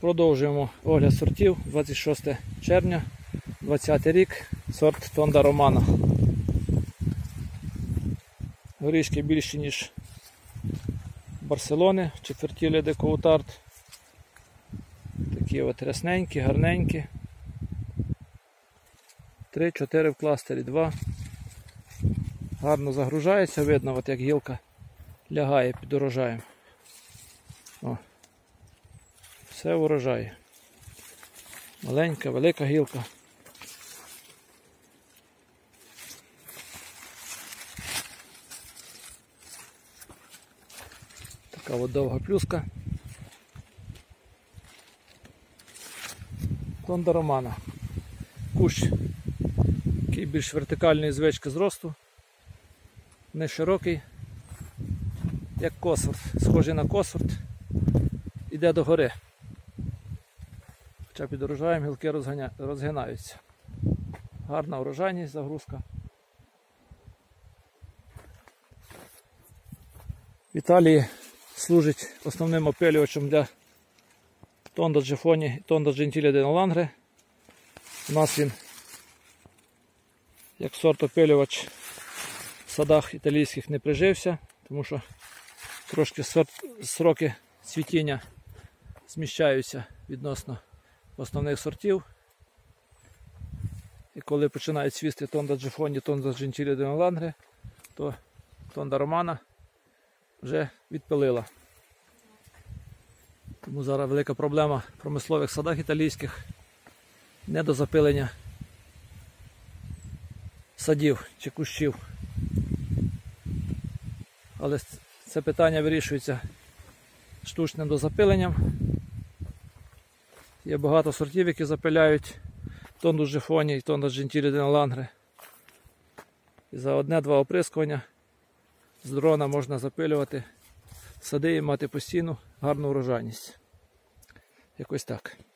Продовжуємо огляд сортів. 26 червня, 20 рік, сорт Тонда Романа. Горішки більші, ніж Барселони, четвертілля де Коутард. Такі от рясненькі, гарненькі. 3-4 в кластері, 2. Гарно загружається, видно, от як гілка лягає під урожаєм. О. Все в урожаї. Маленька, велика гілка. Така от довга плюска. Тонда Романа. Кущ, який більш вертикальної звички зросту. Не широкий, як косворт, схожий на косворт. Іде до гори. Хоча під урожаєм гілки розгинаються. Гарна урожайність, загрузка. В Італії служить основним опилювачем для Тонда Джефоні і Тонда Джентілі де Лангре. У нас він як сорт опилювач в садах італійських не прижився, тому що трошки сроки цвітіння зміщаються відносно основних сортів. І коли починають цвісти Тонда Джефоні, Тонда Джентілі де Лангре, то Тонда Романа вже відпилила. Тому зараз велика проблема в промислових садах італійських – недозапилення садів чи кущів. Але це питання вирішується штучним дозапиленням. Є багато сортів, які запиляють Тонду Джефоні і Тонда Джентілі де Лангре. І за одне-два оприскування з дрона можна запилювати сади і мати постійну гарну урожайність. Якось так.